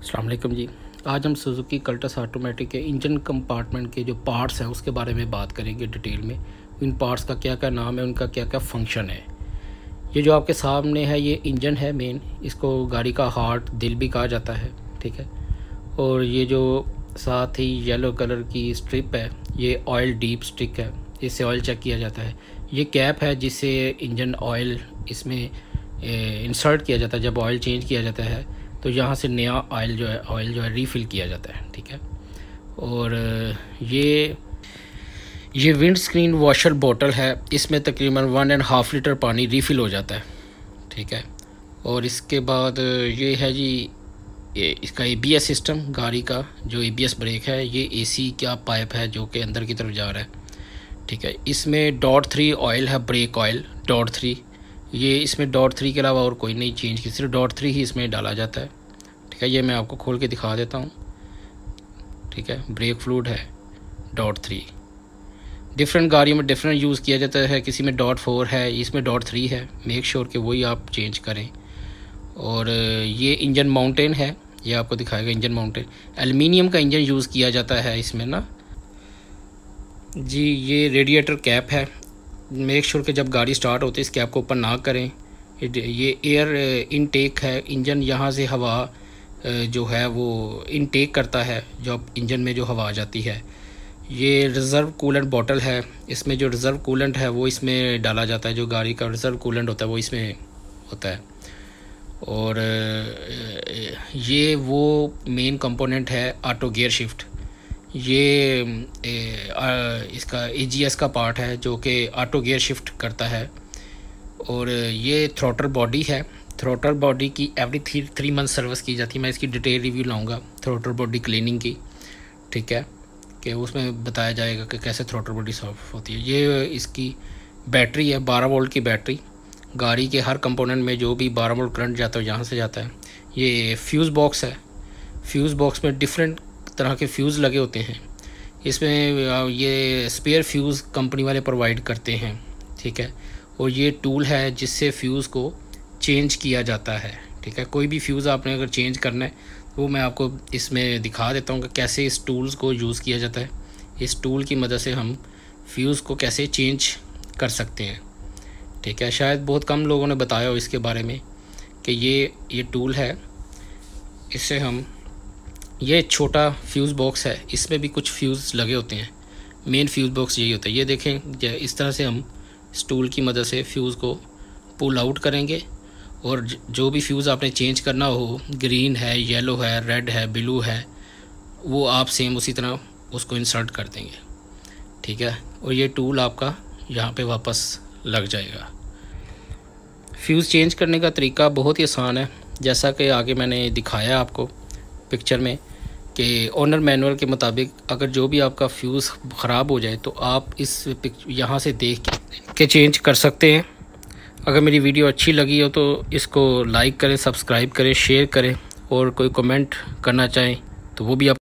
अस्सलाम वालेकुम जी। आज हम सुजुकी कल्टस ऑटोमेटिक के इंजन कंपार्टमेंट के जो पार्ट्स हैं उसके बारे में बात करेंगे डिटेल में। इन पार्ट्स का क्या क्या नाम है, उनका क्या क्या फंक्शन है। ये जो आपके सामने है ये इंजन है मेन, इसको गाड़ी का हार्ट दिल भी कहा जाता है, ठीक है। और ये जो साथ ही येलो कलर की स्ट्रिप है ये ऑयल डीप स्टिक है, इससे ऑयल चेक किया जाता है। ये कैप है जिससे इंजन ऑयल इसमें इंसर्ट किया जाता है। जब ऑयल चेंज किया जाता है तो यहाँ से नया ऑयल जो है रीफ़िल किया जाता है, ठीक है। और ये विंड स्क्रीन वॉशर बोतल है, इसमें तकरीबन 1.5 लीटर पानी रीफ़िल हो जाता है, ठीक है। और इसके बाद ये है जी इसका ABS सिस्टम, गाड़ी का जो ABS ब्रेक है, ये AC का पाइप है जो कि अंदर की तरफ जा रहा है, ठीक है। इसमें .3 ऑयल है, ब्रेक ऑयल .3। ये इसमें .3 के अलावा और कोई नहीं चेंज की, सिर्फ .3 ही इसमें डाला जाता है, ठीक है। ये मैं आपको खोल के दिखा देता हूँ, ठीक है। ब्रेक फ्लूइड है .3। डिफरेंट गाड़ियों में डिफरेंट यूज़ किया जाता है, किसी में .4 है, इसमें .3 है। मेक श्योर कि वही आप चेंज करें। और ये इंजन माउंटेन है, ये आपको दिखाएगा इंजन माउंटेन। एल्युमिनियम का इंजन यूज़ किया जाता है इसमें ना जी। ये रेडिएटर कैप है, मेक श्योर कि जब गाड़ी स्टार्ट होती है इस कैप को ऊपर ना करें। ये एयर इनटेक है, इंजन यहाँ से हवा जो है वो इनटेक करता है, जो इंजन में जो हवा आ जाती है। ये रिज़र्व कूलेंट बॉटल है, इसमें जो रिज़र्व कूलेंट है वो इसमें डाला जाता है। जो गाड़ी का रिज़र्व कूलेंट होता है वो इसमें होता है। और ये वो मेन कंपोनेंट है ऑटो गियर शिफ्ट। ये इसका AGS का पार्ट है जो कि ऑटो गियर शिफ्ट करता है। और ये थ्रोटल बॉडी है, थ्रोटल बॉडी की एवरी 3 मंथ सर्विस की जाती है। मैं इसकी डिटेल रिव्यू लाऊंगा थ्रोटल बॉडी क्लीनिंग की, ठीक है, कि उसमें बताया जाएगा कि कैसे थ्रोटल बॉडी साफ होती है। ये इसकी बैटरी है, 12 वोल्ट की बैटरी। गाड़ी के हर कंपोनेंट में जो भी 12 वोल्ट करंट जाता है यहाँ से जाता है। ये फ्यूज़ बॉक्स है, फ्यूज़ बॉक्स में डिफरेंट तरह के फ्यूज़ लगे होते हैं। इसमें ये स्पेयर फ्यूज़ कंपनी वाले प्रोवाइड करते हैं, ठीक है। और ये टूल है जिससे फ्यूज़ को चेंज किया जाता है, ठीक है। कोई भी फ्यूज़ आपने अगर चेंज करना है वो मैं आपको इसमें दिखा देता हूँ कि कैसे इस टूल्स को यूज़ किया जाता है। इस टूल की मदद से हम फ्यूज़ को कैसे चेंज कर सकते हैं, ठीक है। शायद बहुत कम लोगों ने बताया हो इसके बारे में कि ये टूल है, इससे हम, ये छोटा फ्यूज़ बॉक्स है, इसमें भी कुछ फ्यूज़ लगे होते हैं। मेन फ्यूज़ बॉक्स यही होता है। ये देखें, इस तरह से हम इस टूल की मदद से फ्यूज़ को पुल आउट करेंगे। और जो भी फ्यूज़ आपने चेंज करना हो, ग्रीन है, येलो है, रेड है, ब्लू है, वो आप सेम उसी तरह उसको इंसर्ट कर देंगे, ठीक है। और ये टूल आपका यहाँ पे वापस लग जाएगा। फ्यूज़ चेंज करने का तरीका बहुत ही आसान है, जैसा कि आगे मैंने दिखाया आपको पिक्चर में कि ओनर मैनुअल के मुताबिक अगर जो भी आपका फ्यूज़ ख़राब हो जाए तो आप इस यहाँ से देख के चेंज कर सकते हैं। अगर मेरी वीडियो अच्छी लगी हो तो इसको लाइक करें, सब्सक्राइब करें, शेयर करें, और कोई कमेंट करना चाहें तो वो भी आप